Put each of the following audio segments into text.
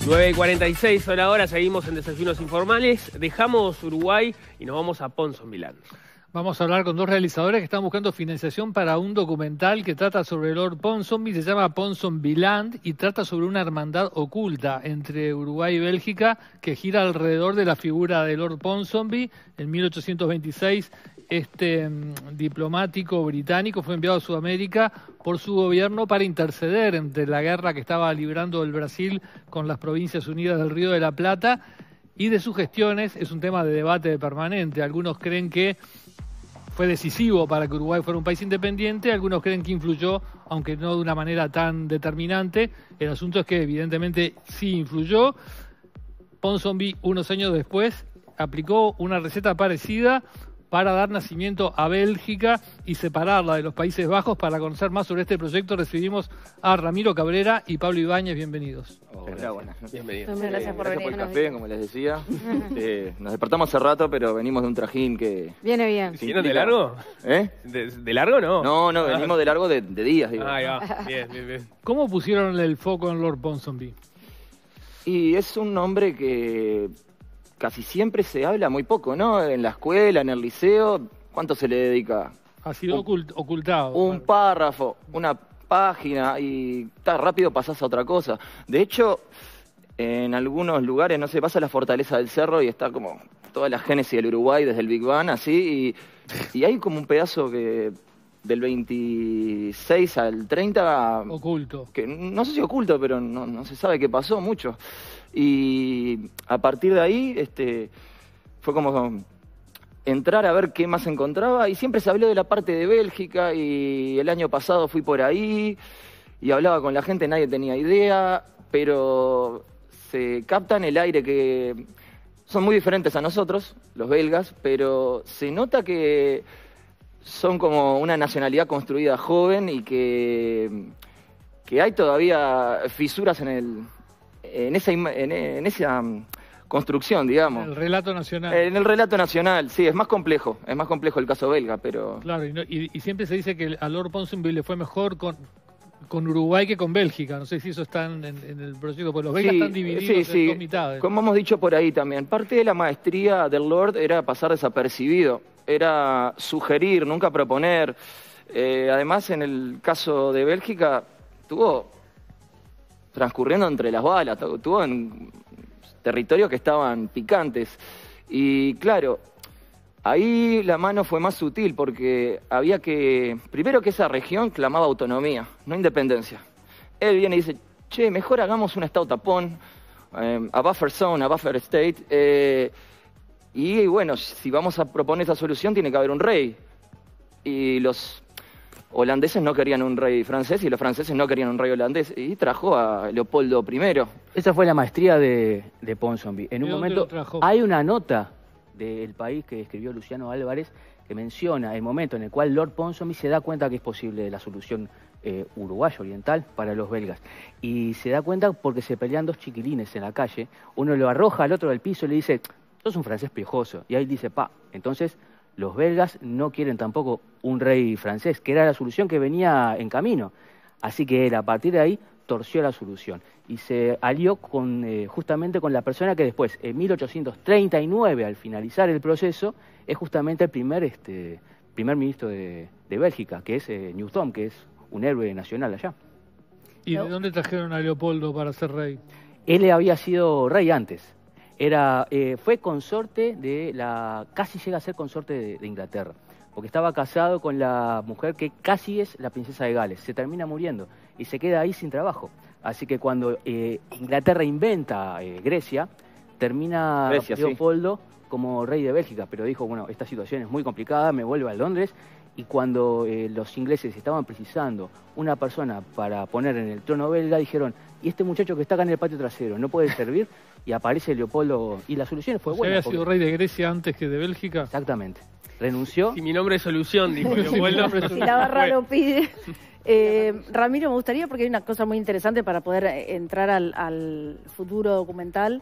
9:46 son ahora, seguimos en Desayunos Informales, dejamos Uruguay y nos vamos a Ponsonby. Vamos a hablar con dos realizadores que están buscando financiación para un documental que trata sobre Lord Ponsonby, se llama Ponsonbyland y trata sobre una hermandad oculta entre Uruguay y Bélgica que gira alrededor de la figura de Lord Ponsonby. En 1826 este diplomático británico fue enviado a Sudamérica por su gobierno para interceder entre la guerra que estaba librando el Brasil con las Provincias Unidas del Río de la Plata, y de sus gestiones es un tema de debate permanente. Algunos creen que fue decisivo para que Uruguay fuera un país independiente, algunos creen que influyó, aunque no de una manera tan determinante. El asunto es que evidentemente sí influyó. Ponsonby, unos años después, aplicó una receta parecida para dar nacimiento a Bélgica y separarla de los Países Bajos. Para conocer más sobre este proyecto recibimos a Ramiro Cabrera y Pablo Ibáñez. Bienvenidos. Hola, buenas noches. Bienvenidos. Gracias por Gracias por venir. el café, como les decía. Nos despertamos hace rato, pero venimos de un trajín que... Viene bien. ¿Vienen de largo? ¿Eh? ¿De largo no? No, venimos de largo de días, digo. Ahí va, bien. ¿Cómo pusieron el foco en Lord Ponsonby? Y es un nombre que casi siempre se habla muy poco, ¿no? En la escuela, en el liceo, ¿cuánto se le dedica? Ha sido ocultado. Un párrafo, una página, y rápido pasás a otra cosa. De hecho, en algunos lugares, no sé, vas a la Fortaleza del Cerro y está como toda la génesis del Uruguay desde el Big Bang, así, y hay como un pedazo que del 26 al 30... Oculto. Que no sé si oculto, pero no se sabe qué pasó mucho. Y a partir de ahí fue como entrar a ver qué más encontraba, y siempre se habló de la parte de Bélgica, y el año pasado fui por ahí y hablaba con la gente, nadie tenía idea, pero se captan el aire, que son muy diferentes a nosotros, los belgas, pero se nota que son como una nacionalidad construida joven y que hay todavía fisuras en esa construcción, digamos. El relato nacional. En el relato nacional, sí, es más complejo el caso belga, pero... Claro, y siempre se dice que a Lord Ponsonby le fue mejor con Uruguay que con Bélgica. No sé si eso está en el proyecto, porque los belgas están divididos en dos mitades. Como hemos dicho por ahí también, parte de la maestría del Lord era pasar desapercibido, era sugerir, nunca proponer. Además, en el caso de Bélgica, estuvo transcurriendo entre las balas, estuvo en territorios que estaban picantes. Y claro, ahí la mano fue más sutil, porque había que... Primero, que esa región clamaba autonomía, no independencia. Él viene y dice, che, mejor hagamos un estado tapón, a buffer zone, a buffer state, y bueno, si vamos a proponer esa solución tiene que haber un rey. Y los holandeses no querían un rey francés y los franceses no querían un rey holandés, y trajo a Leopoldo I. Esa fue la maestría de Ponsonby. En un momento hay una nota del País que escribió Luciano Álvarez que menciona el momento en el cual Lord Ponsonby se da cuenta que es posible la solución uruguaya oriental para los belgas, y se da cuenta porque se pelean dos chiquilines en la calle, uno lo arroja al otro del piso y le dice, sos un francés piojoso, y ahí dice, entonces los belgas no quieren tampoco un rey francés, que era la solución que venía en camino. Así que él, a partir de ahí, torció la solución y se alió justamente con la persona que después, en 1839, al finalizar el proceso, es justamente el primer ministro de Bélgica, que es Newton, que es un héroe nacional allá. ¿Y de dónde trajeron a Leopoldo para ser rey? Él había sido rey antes. Fue consorte casi llega a ser consorte de Inglaterra, porque estaba casado con la mujer que casi es la princesa de Gales. Se termina muriendo y se queda ahí sin trabajo. Así que cuando Inglaterra inventa Grecia, termina Leopoldo como rey de Bélgica, pero dijo, bueno, esta situación es muy complicada, me vuelvo a Londres. Y cuando los ingleses estaban precisando una persona para poner en el trono belga, dijeron, ¿y este muchacho que está acá en el patio trasero no puede servir? Y aparece Leopoldo, y la solución fue buena. ¿Había sido rey de Grecia antes que de Bélgica? Exactamente. Renunció. Si mi nombre es solución, dijo Leopoldo. Si la barra lo pide. Ramiro, me gustaría, porque hay una cosa muy interesante para poder entrar al futuro documental,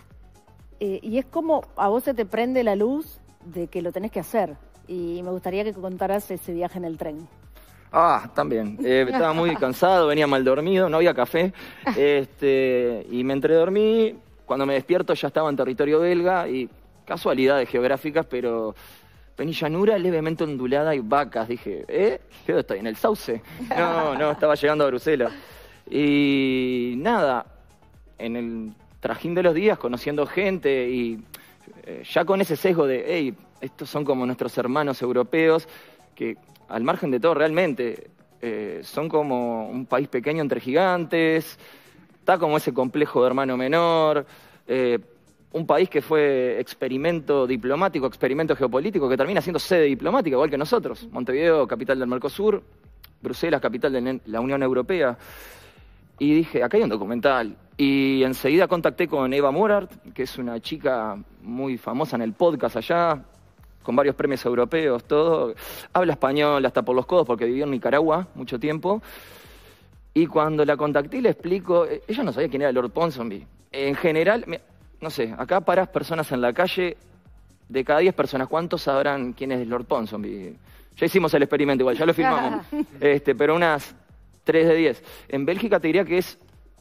y es como a vos se te prende la luz de que lo tenés que hacer. Y me gustaría que contaras ese viaje en el tren. También. Estaba muy cansado, venía mal dormido, no había café. Y me entredormí. Cuando me despierto ya estaba en territorio belga y casualidades geográficas, pero penillanura levemente ondulada y vacas. Dije, ¿qué estoy en el Sauce? No, estaba llegando a Bruselas. Y nada, en el trajín de los días, conociendo gente y ya con ese sesgo de, estos son como nuestros hermanos europeos, que al margen de todo realmente son como un país pequeño entre gigantes, está como ese complejo de hermano menor, un país que fue experimento diplomático, experimento geopolítico, que termina siendo sede diplomática, igual que nosotros. Montevideo, capital del Mercosur, Bruselas, capital de la Unión Europea. Y dije, acá hay un documental. Y enseguida contacté con Eva Morart, que es una chica muy famosa en el podcast allá, con varios premios europeos, todo. Habla español hasta por los codos porque vivió en Nicaragua mucho tiempo. Y cuando la contacté le explico, ella no sabía quién era Lord Ponsonby. En general, no sé, acá paras personas en la calle, de cada 10 personas, ¿cuántos sabrán quién es Lord Ponsonby? Ya hicimos el experimento igual, ya lo filmamos. Pero unas 3 de 10. En Bélgica te diría que es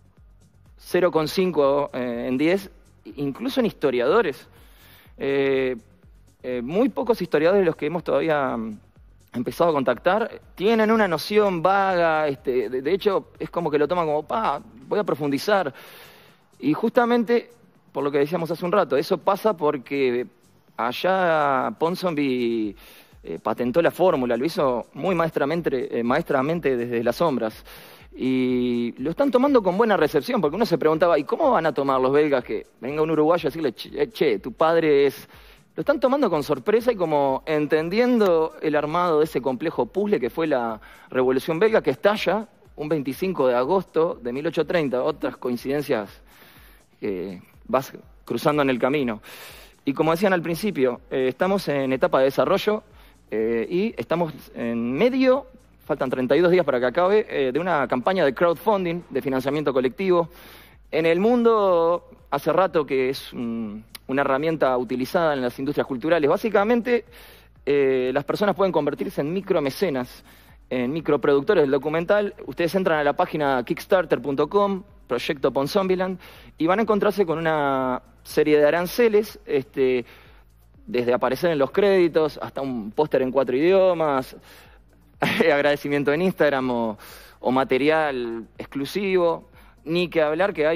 0,5 en 10, incluso en historiadores. Muy pocos historiadores de los que hemos todavía empezado a contactar tienen una noción vaga, de hecho es como que lo toman como, voy a profundizar. Y justamente, por lo que decíamos hace un rato, eso pasa porque allá Ponsonby patentó la fórmula, lo hizo muy maestramente desde las sombras. Y lo están tomando con buena recepción, porque uno se preguntaba, ¿y cómo van a tomar los belgas que venga un uruguayo a decirle, che, tu padre es...? Lo están tomando con sorpresa y como entendiendo el armado de ese complejo puzzle que fue la Revolución Belga, que estalla un 25 de agosto de 1830, otras coincidencias que vas cruzando en el camino. Y como decían al principio, estamos en etapa de desarrollo y estamos en medio, faltan 32 días para que acabe, de una campaña de crowdfunding, de financiamiento colectivo. En el mundo, hace rato que es una herramienta utilizada en las industrias culturales. Básicamente, las personas pueden convertirse en micromecenas, en microproductores del documental. Ustedes entran a la página kickstarter.com, Proyecto Ponsonbyland, y van a encontrarse con una serie de aranceles, desde aparecer en los créditos hasta un póster en 4 idiomas, agradecimiento en Instagram o material exclusivo. Ni que hablar que hay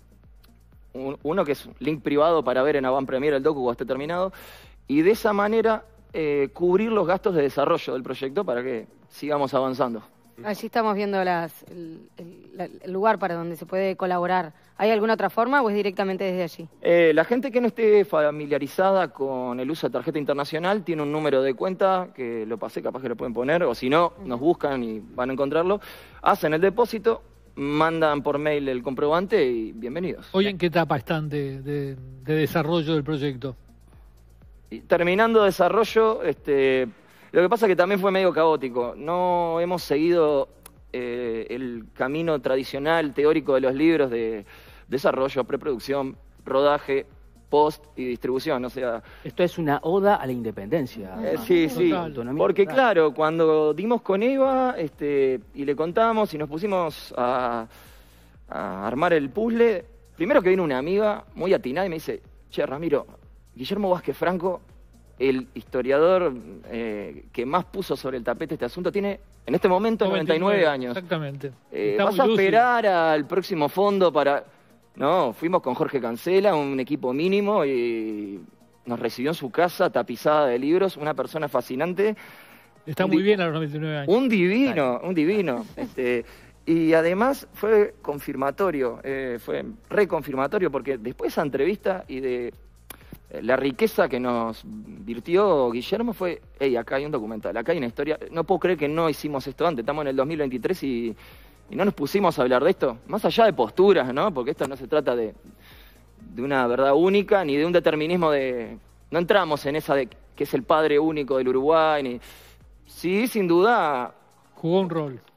uno que es un link privado para ver en Avant Premiere el docu cuando esté terminado, y de esa manera cubrir los gastos de desarrollo del proyecto para que sigamos avanzando. Allí estamos viendo el lugar para donde se puede colaborar. ¿Hay alguna otra forma o es directamente desde allí? La gente que no esté familiarizada con el uso de tarjeta internacional tiene un número de cuenta, que lo pasé, capaz que lo pueden poner, o si no, nos buscan y van a encontrarlo, hacen el depósito, mandan por mail el comprobante y bienvenidos. ¿Hoy en qué etapa están de desarrollo del proyecto? Y terminando desarrollo, lo que pasa es que también fue medio caótico. No hemos seguido el camino tradicional, teórico de los libros de desarrollo, preproducción, rodaje, post y distribución. O sea, esto es una oda a la independencia. Sí, porque claro, cuando dimos con Eva y le contamos y nos pusimos a armar el puzzle, primero que vino una amiga muy atinada y me dice, che, Ramiro, Guillermo Vázquez Franco, el historiador que más puso sobre el tapete este asunto, tiene en este momento 99 años. Exactamente. ¿Vas a esperar al próximo fondo para...? No, fuimos con Jorge Cancela, un equipo mínimo, y nos recibió en su casa tapizada de libros, una persona fascinante. Está muy bien a los 99 años. Un divino. Y además fue confirmatorio, fue reconfirmatorio, porque después de esa entrevista y de la riqueza que nos virtió Guillermo fue, acá hay un documental, acá hay una historia, no puedo creer que no hicimos esto antes, estamos en el 2023 y no nos pusimos a hablar de esto, más allá de posturas, ¿no? Porque esto no se trata de una verdad única, ni de un determinismo no entramos en esa de que es el padre único del Uruguay, sí, sin duda... Jugó un rol.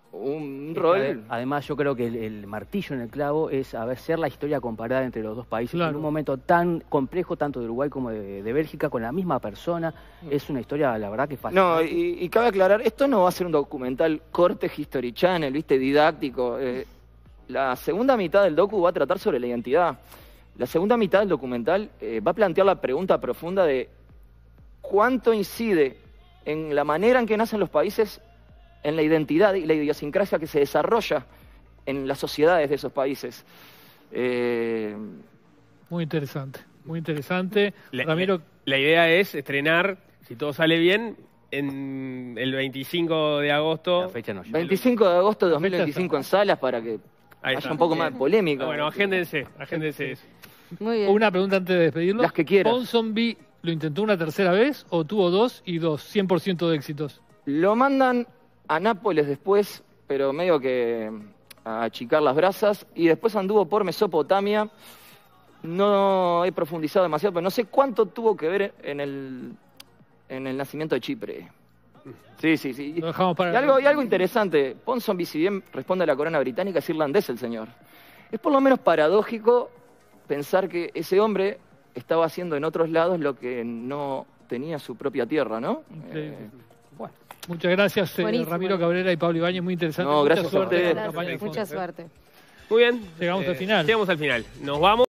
un rol. Además, yo creo que el martillo en el clavo es hacer la historia comparada entre los dos países. Claro. En un momento tan complejo, tanto de Uruguay como de Bélgica, con la misma persona. Es una historia, la verdad, que fácil. No, y cabe aclarar, esto no va a ser un documental corte History Channel, ¿viste? Didáctico. La segunda mitad del docu va a tratar sobre la identidad. La segunda mitad del documental va a plantear la pregunta profunda de cuánto incide en la manera en que nacen los países, en la identidad y la idiosincrasia que se desarrolla en las sociedades de esos países. Muy interesante, muy interesante. Ramiro, la idea es estrenar, si todo sale bien, en el 25 de agosto. La fecha no llega. 25 de agosto de 2025 en salas para que haya un poco más de polémica. Bueno, agéndense eso. Muy bien. una pregunta antes de despedirlo. Las que quieras. ¿Ponsonby lo intentó una tercera vez o tuvo 2 y 2, 100% de éxitos? Lo mandan a Nápoles después, pero medio que a achicar las brasas, y después anduvo por Mesopotamia. No he profundizado demasiado, pero no sé cuánto tuvo que ver en el nacimiento de Chipre. Sí. Lo dejamos para... Y algo interesante, Ponsonby, si bien responde a la corona británica, es irlandés el señor. Es por lo menos paradójico pensar que ese hombre estaba haciendo en otros lados lo que no tenía su propia tierra, ¿no? Bueno, muchas gracias, Ramiro Cabrera y Pablo Ibáñez, muy interesante. No, gracias Mucha suerte a ustedes. en la campaña de Mucha fondo. suerte. Muy bien. Llegamos al final. Llegamos al final. Nos vamos.